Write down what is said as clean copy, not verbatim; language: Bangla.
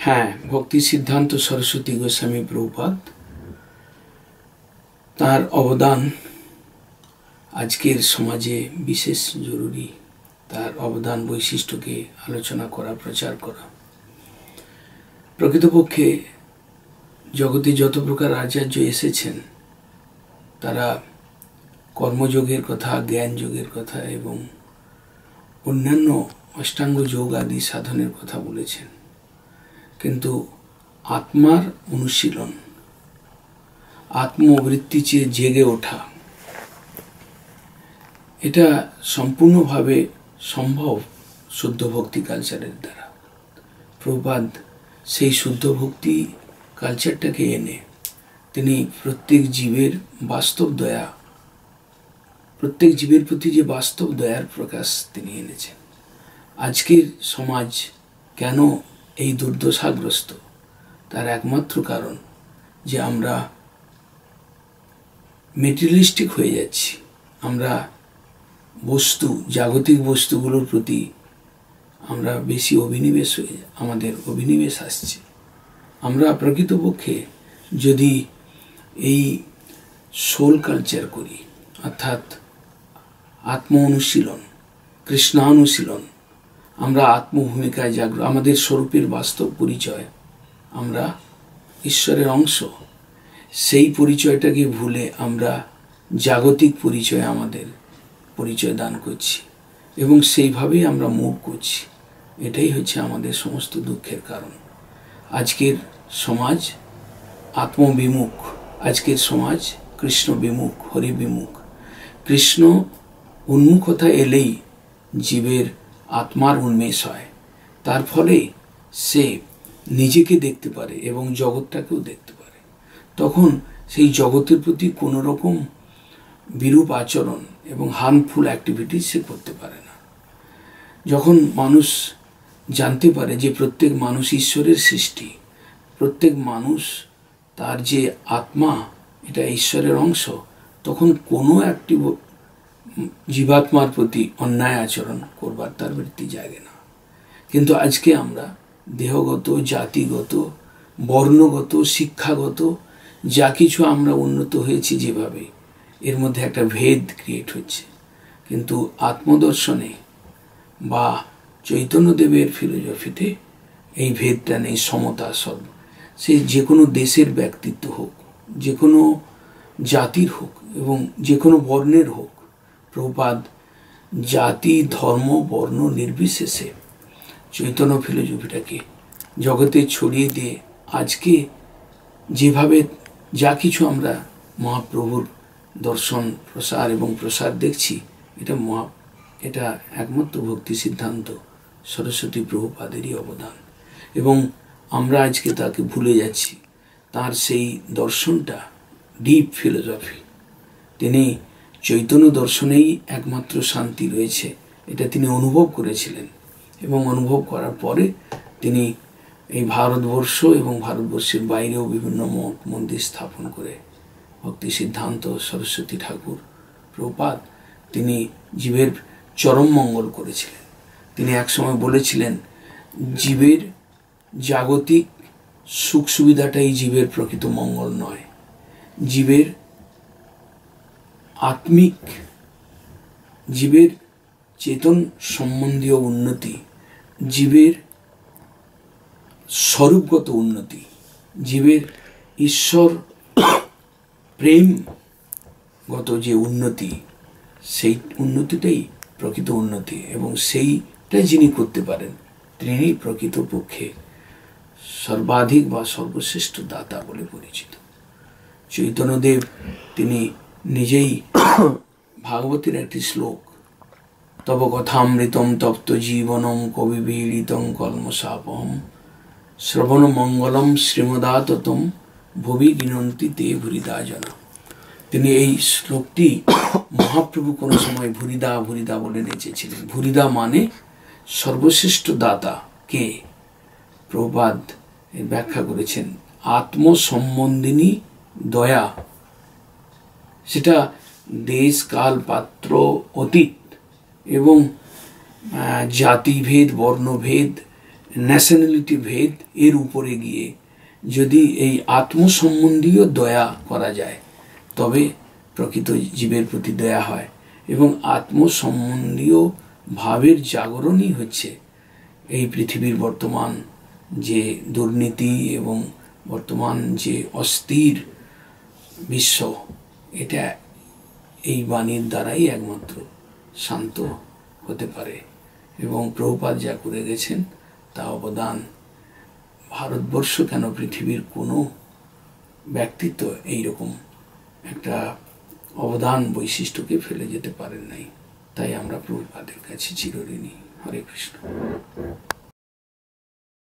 হ্যাঁ, ভক্তি সিদ্ধান্ত সরস্বতী গোস্বামী প্রভুপাদ তার অবদান আজকের সমাজে বিশেষ জরুরি। তার অবদান বৈশিষ্ট্যকে আলোচনা করা, প্রচার করা। প্রকৃতপক্ষে জগতে যত প্রকার আচার্য এসেছেন তারা কর্মযোগের কথা, জ্ঞান যোগের কথা এবং অন্যান্য অষ্টাঙ্গ যোগ আদি সাধনের কথা বলেছেন, কিন্তু আত্মার অনুশীলন, আত্মবৃত্তি চেয়ে জেগে ওঠা, এটা সম্পূর্ণভাবে সম্ভব শুদ্ধ ভক্তি কালচারের দ্বারা। প্রভুপাদ সেই শুদ্ধ ভক্তি কালচারটাকে এনে তিনি প্রত্যেক জীবের বাস্তব দয়া, প্রত্যেক জীবের প্রতি যে বাস্তব দয়ার প্রকাশ তিনি এনেছেন। আজকের সমাজ কেন এই দুর্দশাগ্রস্ত, তার একমাত্র কারণ যে আমরা মেটেরিয়ালিস্টিক হয়ে যাচ্ছি। আমরা বস্তু, জাগতিক বস্তুগুলোর প্রতি আমরা বেশি অভিনিবেশ হয়ে, আমাদের অভিনিবেশ আসছে। আমরা প্রকৃতপক্ষে যদি এই সোল কালচার করি, অর্থাৎ আত্ম অনুশীলন, কৃষ্ণানুশীলন, আমরা আত্মভূমিকায় জাগ্রত, আমাদের স্বরূপের বাস্তব পরিচয়, আমরা ঈশ্বরের অংশ, সেই পরিচয়টাকে ভুলে আমরা জাগতিক পরিচয় আমাদের পরিচয় দান করছি এবং সেইভাবেই আমরা মুভ করছি। এটাই হচ্ছে আমাদের সমস্ত দুঃখের কারণ। আজকের সমাজ আত্মবিমুখ, আজকের সমাজ কৃষ্ণ বিমুখ, হরি বিমুখ। কৃষ্ণ উন্মুখতা এলেই জীবের আত্মার উন্মেষ হয়, তার ফলে সে নিজেকে দেখতে পারে এবং জগৎটাকেও দেখতে পারে। তখন সেই জগতের প্রতি কোনো রকম বিরূপ আচরণ এবং হার্মফুল অ্যাক্টিভিটি সে করতে পারে না। যখন মানুষ জানতে পারে যে প্রত্যেক মানুষ ঈশ্বরের সৃষ্টি, প্রত্যেক মানুষ তার যে আত্মা এটা ঈশ্বরের অংশ, তখন কোনো একটি জীবাত্মার প্রতি অন্যায় আচরণ করবার তার বৃত্তি জাগে না। কিন্তু আজকে আমরা দেহগত, জাতিগত, বর্ণগত, শিক্ষাগত যা কিছু আমরা উন্নত হয়েছি যেভাবে, এর মধ্যে একটা ভেদ ক্রিয়েট হচ্ছে। কিন্তু আত্মদর্শনে বা চৈতন্যদেবের ফিলোসফিতে এই ভেদটা নেই, সমতা সব। সে যে কোনো দেশের ব্যক্তিত্ব হোক, যে কোনো জাতির হোক এবং যে কোনো বর্ণের হোক, প্রভুপাদ জাতি, ধর্ম, বর্ণ নির্বিশেষে চৈতন্য ফিলোসফিটাকে জগতে ছড়িয়ে দিয়ে আজকে যেভাবে যা কিছু আমরা মহাপ্রভুর দর্শন, প্রসার এবং প্রসার দেখছি, এটা একমাত্র ভক্তি সিদ্ধান্ত সরস্বতী প্রভুপাদেরই অবদান। এবং আমরা আজকে তাকে ভুলে যাচ্ছি। তার সেই দর্শনটা ডিপ ফিলোসফি, তিনি চৈতন্য দর্শনেই একমাত্র শান্তি রয়েছে, এটা তিনি অনুভব করেছিলেন এবং অনুভব করার পরে তিনি এই ভারতবর্ষ এবং ভারতবর্ষের বাইরেও বিভিন্ন মঠ মন্দির স্থাপন করে ভক্তি সিদ্ধান্ত সরস্বতী ঠাকুর প্রভুপাদ তিনি জীবের চরম মঙ্গল করেছিলেন। তিনি একসময় বলেছিলেন, জীবের জাগতিক সুখ সুবিধাটাই জীবের প্রকৃত মঙ্গল নয়, জীবের আত্মিক, জীবের চেতন সম্বন্ধীয় উন্নতি, জীবের স্বরূপগত উন্নতি, জীবের ঈশ্বর প্রেমগত যে উন্নতি, সেই উন্নতিটাই প্রকৃত উন্নতি এবং সেইটাই যিনি করতে পারেন তিনি প্রকৃতপক্ষে সর্বাধিক বা সর্বশ্রেষ্ঠ দাতা বলে পরিচিত। চৈতন্যদেব তিনি নিজেই ভাগবতের একটি শ্লোক, তব কথামৃতম তপ্ত জীবনম কবিবীড়িতং কলমশাপহম শ্রবণ মঙ্গলম শ্রীমদাততম ভবি গিনন্তি তে ভুরিদা জন। তিনি এই শ্লোকটি মহাপ্রভু কোনো সময় ভুরিদা ভুরিদা বলে নেচেছিলেন। ভুরিদা মানে সর্বশ্রেষ্ঠ দাতা কে? প্রভুপাদ ব্যাখ্যা করেছেন আত্মসম্বন্ধিনী দয়া, সেটা দেশ, কাল, পাত্র, অতীত এবং জাতিভেদ, বর্ণভেদ ন্যাশনালিটি ভেদ এর উপরে গিয়ে যদি এই আত্মসম্বন্ধীয় দয়া করা যায়, তবে প্রকৃত জীবের প্রতি দয়া হয়। এবং আত্মসম্বন্ধীয় ভাবের জাগরণই হচ্ছে এই পৃথিবীর বর্তমান যে দুর্নীতি এবং বর্তমান যে অস্থির বিশ্ব, এটা এই বাণীর দ্বারাই একমাত্র শান্ত হতে পারে। এবং প্রভুপাদ যা করে গেছেন তা অবদান ভারতবর্ষ কেন, পৃথিবীর কোনো ব্যক্তিত্ব এইরকম একটা অবদান বৈশিষ্ট্যকে ফেলে যেতে পারেন নাই। তাই আমরা প্রভুপাদের কাছে চিরঋণী। হরে কৃষ্ণ।